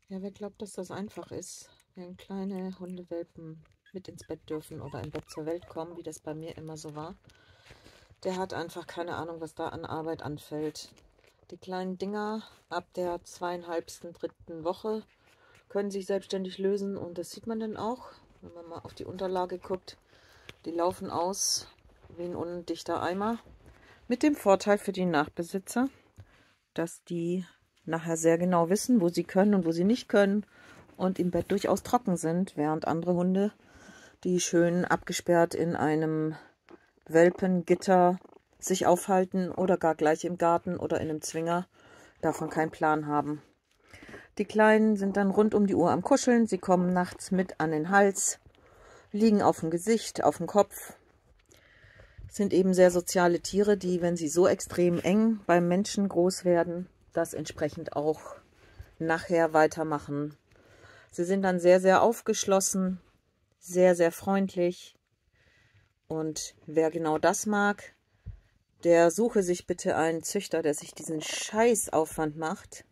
Ja, wer glaubt, dass das einfach ist, wenn kleine Hundewelpen mit ins Bett dürfen oder im Bett zur Welt kommen, wie das bei mir immer so war, der hat einfach keine Ahnung, was da an Arbeit anfällt. Die kleinen Dinger ab der 2,5., 3. Woche können sich selbstständig lösen und das sieht man dann auch, wenn man mal auf die Unterlage guckt. Die laufen aus wie ein undichter Eimer. Mit dem Vorteil für die Nachbesitzer, dass die nachher sehr genau wissen, wo sie können und wo sie nicht können und im Bett durchaus trocken sind, während andere Hunde, die schön abgesperrt in einem Welpengitter sich aufhalten oder gar gleich im Garten oder in einem Zwinger, davon keinen Plan haben. Die Kleinen sind dann rund um die Uhr am Kuscheln, sie kommen nachts mit an den Hals, liegen auf dem Gesicht, auf dem Kopf, sind eben sehr soziale Tiere, die, wenn sie so extrem eng beim Menschen groß werden, das entsprechend auch nachher weitermachen. Sie sind dann sehr, sehr aufgeschlossen, sehr, sehr freundlich. Und wer genau das mag, der suche sich bitte einen Züchter, der sich diesen Scheißaufwand macht,